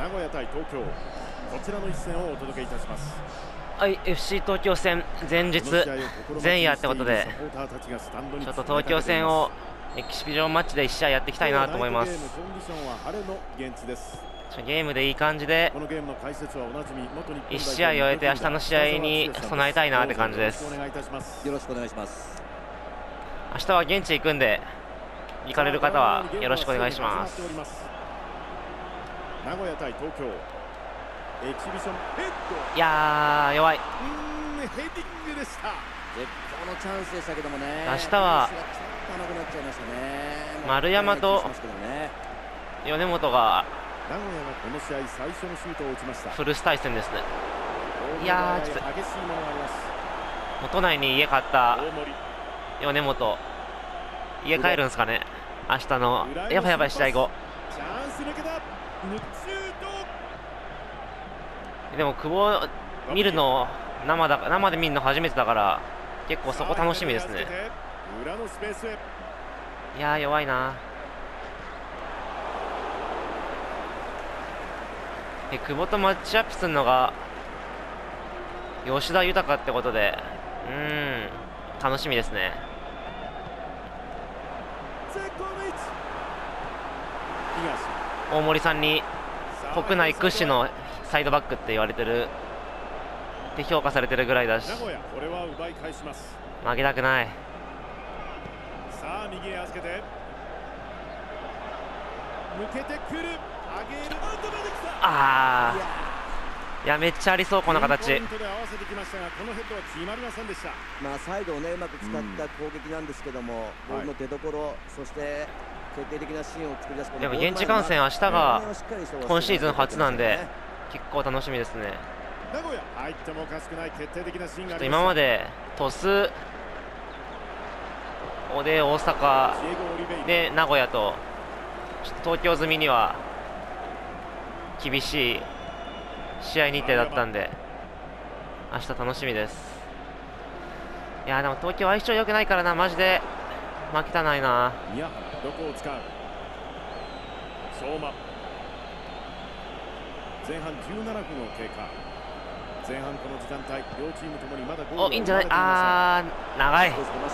名古屋対東京、こちらの一戦をお届けいたします。 はい、FC 東京戦前日前夜ってことで、ちょっと東京戦をエキシビジョンマッチで1試合やっていきたいなと思います。ゲームでいい感じで1試合終えて明日の試合に備えたいなって感じです。 よろしくお願いします。 明日は現地行くんで、行かれる方はよろしくお願いします。 名古屋対東京、エキシビションヘッド。 いやー弱い。 ヘディングでした。 絶好のチャンスでしたけどもね。 明日は丸山と米本が名古屋がこの試合最初のシュートを打ちました。 フルス対戦ですね。いやーちょっと都内に家買った米本、家帰るんですかね、明日の。やばいやばい、試合後。でも久保見るの生で見るの初めてだから結構そこ楽しみですね。いやー弱いな。久保とマッチアップするのが吉田豊ってことで、楽しみですね。大森さんに国内屈指のサイドバックって言われてるって評価されてるぐらいだし、負けたくない。 さあ右へ預けて抜けてくる、 あー、いやめっちゃありそうこの形。 まあサイドをねうまく使った攻撃なんですけども、ボールの出所、そして決定的なシーンを作り出す。 でも現地観戦明日が今シーズン初なんで結構楽しみですね。ちょっと今まで鳥栖、で大阪で名古屋とちょっと東京済みには厳しい試合日程だったんで明日楽しみです。いやでも東京相性良くないからな、マジで負けたないな。 どこを使う相馬、前半17分を経過。前半この時間帯両チームともにまだゴール、 いいんじゃない。あー長い。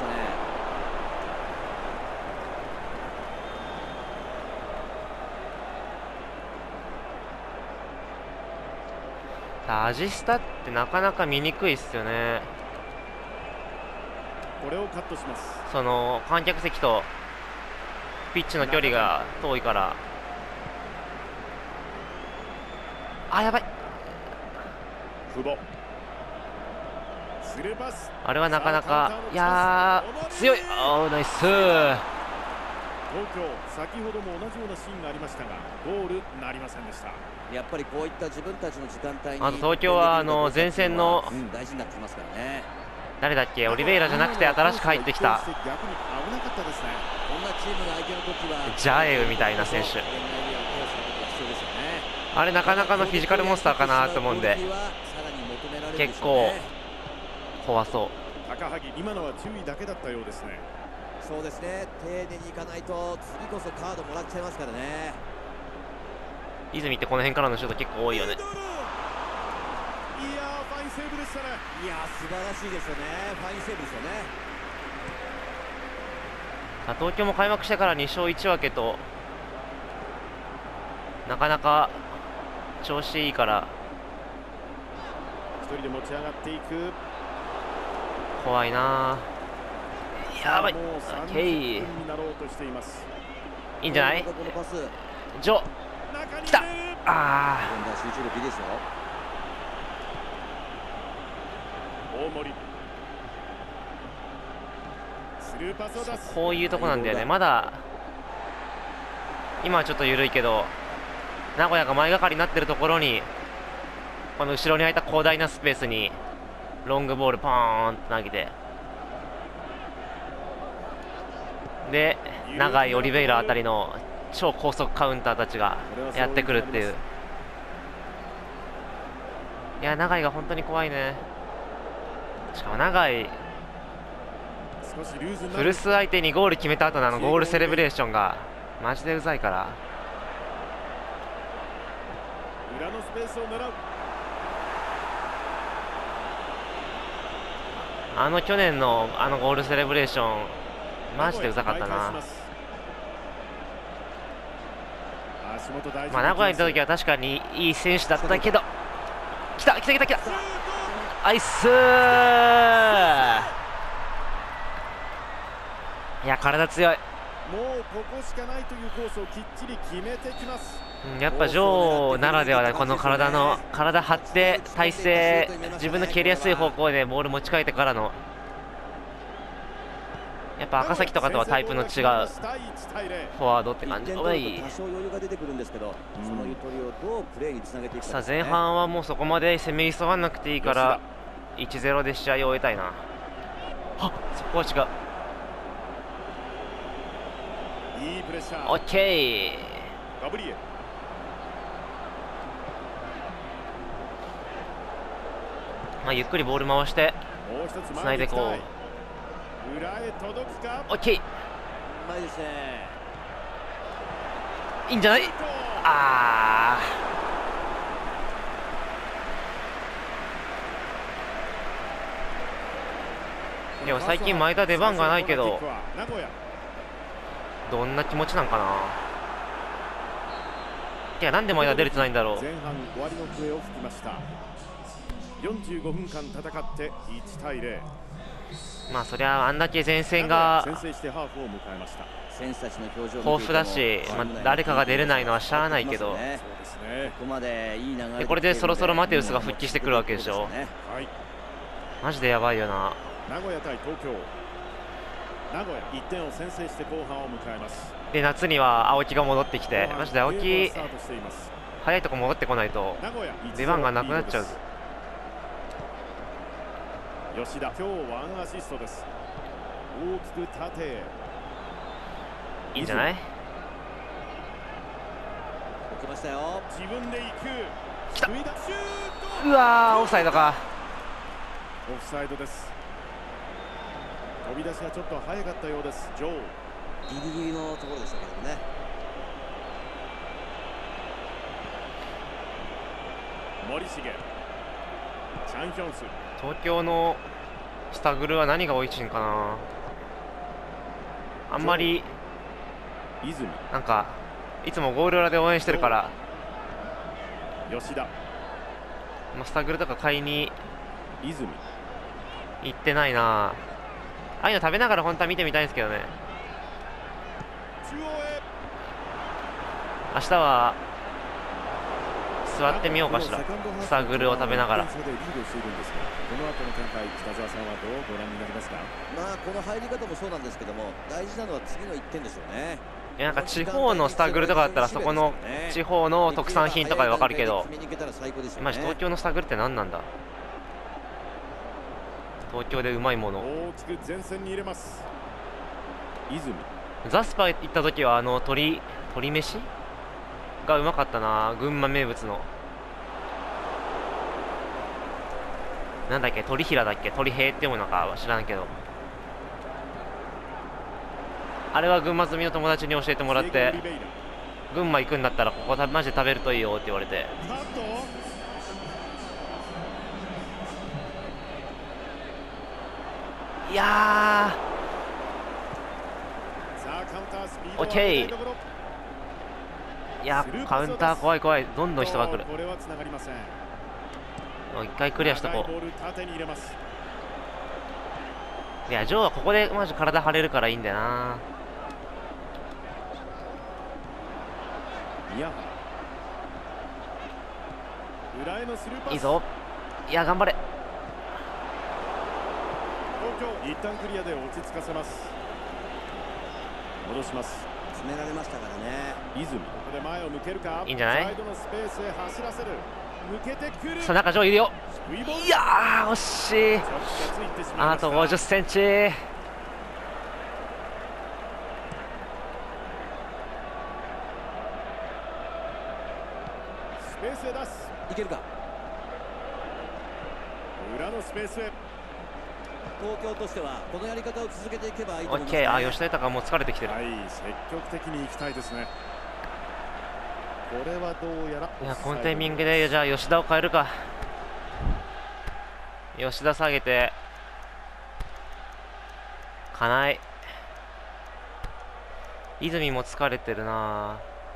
アジスタってなかなか見にくいっすよね。 これをカットします。 その観客席とピッチの距離が遠いから。あ、やばい。 久保、スルーパス、 あれはなかなか、いやー強い。あーナイス。 東京、先ほども同じようなシーンがありましたがゴールなりませんでした。 やっぱりこういった自分たちの時間帯に、 あと東京は前線の大事になってきますからね。 誰だっけ、オリベイラじゃなくて新しく入ってきた逆に危なかったですね。 こんなチームの相手の時はジャエウみたいな選手、あれなかなかのフィジカルモンスターかなと思うんで結構怖そう。 高萩、今のは注意だけだったようですね。 そうですね、丁寧にいかないと次こそカードもらっちゃいますからね。 泉ってこの辺からのシュート結構多いよね。 いやーファインセーブでしたね。 いやー素晴らしいですよね。ファインセーブですよね。 東京も開幕してから2勝1分けとなかなか調子いいから一人で持ち上がっていく。 怖いな。やばい。ケイいいんじゃない。ジョ来た。あー集中力いいですよ。 大森、スルーパスを出す。 こういうとこなんだよね。まだ今はちょっと緩いけど名古屋が前がかりになってるところにこの後ろに空いた広大なスペースにロングボールポーンと投げて、で長いオリベイラあたりの超高速カウンターたちがやってくるっていう。いや長いが本当に怖いね。しかも長い古巣相手にゴール決めた後のゴールセレブレーションがマジでうざいから。 裏のスペースを狙う。 去年のゴールセレブレーションマジでうざかったな。まあ名古屋にいた時は確かにいい選手だったけど、来たアイスー。いや体強い。 もうここしかないというコースをきっちり決めてきます。 やっぱジョーならではで、この体張って体勢、自分の蹴りやすい方向でボール持ち替えてからの、やっぱ赤崎とかとはタイプの違うフォワードって感じ。おい、さあ前半はもうそこまで攻め急がなくていいから 1-0 で試合を終えたいな。あ、そこは違う。 いいプレッシャー。 オッケー。 ガブリエル。 まあゆっくりボール回してつないでいこう。 裏へ届くか。 オッケー。 うまいですね。 いいんじゃない。あー、でも最近前田出番がないけどどんな気持ちなんかな。いや、なんで前田出れてないんだろう。 前半終わりの笛を吹きました。45分間戦って1対0。 まあそりゃあんだけ前線が先制してハーフを迎えました。 選手たちの表情豊富だし、まあ、誰かが出れないのはしゃあないけど、でこれでそろそろマテウスが復帰してくるわけでしょ。マジでやばいよな。 名古屋対東京。名古屋1点を先制して後半を迎えます。 で夏には青木が戻ってきて、マジで青木早いとこ戻ってこないと出番がなくなっちゃう。 吉田、今日ワンアシストです。大きく縦へ。 いいんじゃない。 来ましたよ。 自分で行く。 来た。うわー、オフサイドか。 オフサイドです。飛び出しがちょっと早かったようです。ジョー。 ギリギリのところでしたけどね。 森重。チャンヒョンス。 東京のスタグルは何が美味しいんかな。あんまりなんかいつもゴール裏で応援してるから吉田、 スタグルとか買いに行ってないな。ああいうの食べながら本当は見てみたいんですけどね。明日は座ってみようかしら。スタグルを食べながら。 この後の展開、北澤さんはどうご覧になりますか。 まあこの入り方もそうなんですけども、大事なのは次の1点でしょうね。 いや、なんか地方のスタグルとかだったらそこの地方の特産品とかでわかるけど、マジ東京のスタグルって何なんだ。東京でうまいもの。 大きく前線に入れます。泉。 ザスパ行った時は鶏飯がうまかったな。群馬名物のなんだっけ、鳥平だっけ、鳥平って読むのかは知らんけど、あれは群馬住みの友達に教えてもらって、群馬行くんだったらここマジで食べるといいよって言われて。いやー、オッケー。いや、カウンター怖い怖い、どんどん人が来る。一回クリアしとこう。いや、ジョーはここでマジ体張れるからいいんだよな。いいぞ。いや、頑張れ。 一旦クリアで落ち着かせます。戻します。 詰められましたからね。 泉、ここで前を向けるか。 いいんじゃない。 サイドのスペースへ走らせる。抜けてくる。 さあ中ジョーいるよ。いやー、惜しい。あと50センチ。 スペースへ出す。 いけるか。 裏のスペースへ。 東京としてはこのやり方を続けていけばいいとオッケー。 思いますね。 あ、吉田豊もう疲れてきてる。 はい、積極的に行きたいですね。 これはどうやらいや、このタイミングでじゃあ吉田を変えるか。吉田下げて金井、泉も疲れてるな。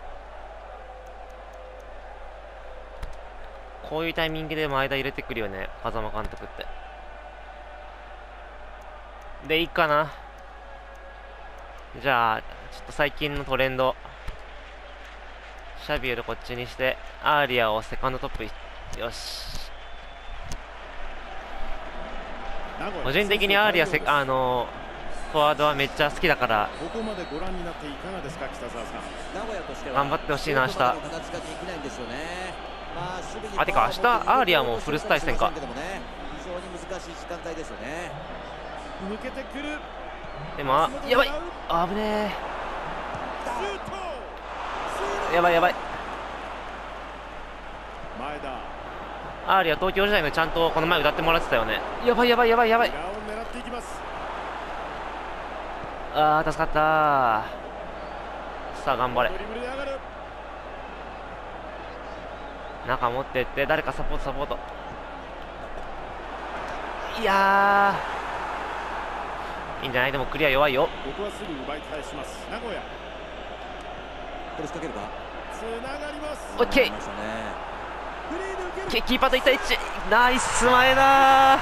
こういうタイミングで前田入れてくるよね、風間監督って。でいいかな。じゃあちょっと最近のトレンド、シャビエルこっちにしてアーリアをセカンドトップ。よし、個人的にアーリアフォワードはめっちゃ好きだから、 ここまでご覧になっていかがですか、北澤さん。 名古屋としては頑張ってほしいな明日。 形ができないんですよね。まあ守備にあ、てか明日アーリアもフルス対戦か。 非常に難しい時間帯ですよね。 抜けてくる。 でもやばい、危ねえ、やばいやばい。 前田。 アーリア東京時代のちゃんとこの前歌ってもらってたよね。やばいやばいやばいやばい。 裏を狙っていきます。 あー助かったー。さあ頑張れ。 ドリブルで上がる。 中持ってって誰かサポートサポート。いやーいいんじゃない。でもクリア弱いよ。 ここはすぐ奪い返します。名古屋。 これ仕掛けるか。 つながります。 オッケー。 ましたね。 フリーで受ける。 キーパーと1対1。ナイス前田。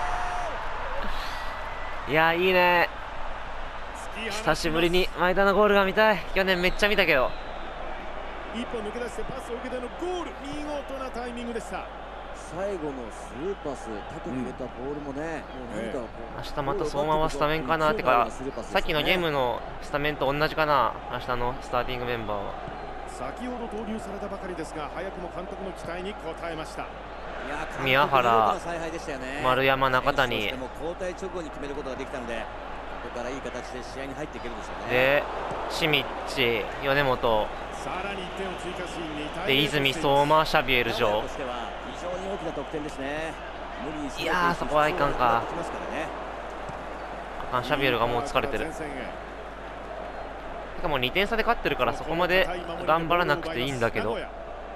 いやいいね。久しぶりに前田のゴールが見たい。去年めっちゃ見たけど。 一歩抜け出してパスを受けてのゴール。見事なタイミングでした。 最後のスルーパス、縦に入れたボールもね、もう何かこう明日また相馬はスタメンかな。ってかさっきのゲームのスタメンと同じかな、明日のスターティングメンバーは。 先ほど投入されたばかりですが、早くも監督の期待に応えました。 宮原、丸山、中谷交代直後に決めることができたので、ここからいい形で試合に入っていけるでしょうね。 でシミッチ、米本さらに1点を追加し、 で泉、相馬、シャビエル城。 非常に大きな得点ですね。 いやーそこはいかんか。あかん、シャビエルがもう疲れてる。てかもう2点差で勝ってるからそこまで頑張らなくていいんだけど。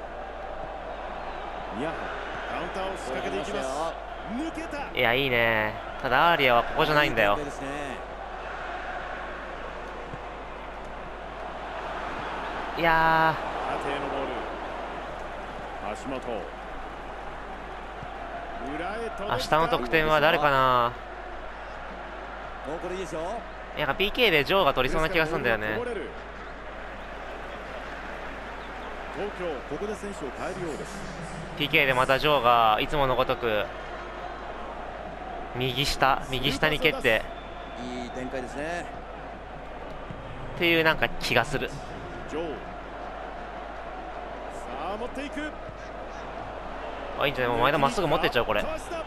いやいいね。ただアーリアはここじゃないんだよ。いやー明日の得点は誰かな。なんか PK でジョーが取りそうな気がするんだよね。 東京、ここで選手を変えるようです。 PK でまたジョーがいつものごとく右下に蹴っていい展開ですねっていうなんか気がする。 ジョー、さあ持っていく。 あ、いいんじゃない。もう前田まっすぐ持ってっちゃう。これ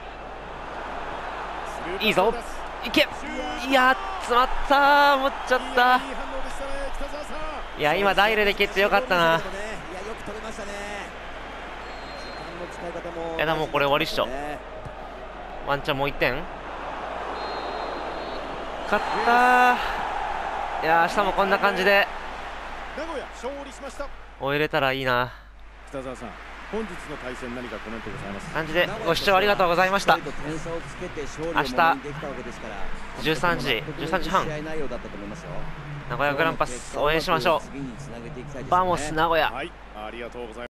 いいぞ、いけ。いや詰まった、持っちゃった。いや今ダイレで蹴ってよかったな。いやでもこれ終わりっしょ。ワンチャンもう1点勝ったー。いや明日もこんな感じで終えれたらいいな。 北澤さん、本日の対戦何かコメントございますか。 感じでご視聴ありがとうございました。明日13時半名古屋グランパス応援しましょう。バモス名古屋。 はい、ありがとうございます。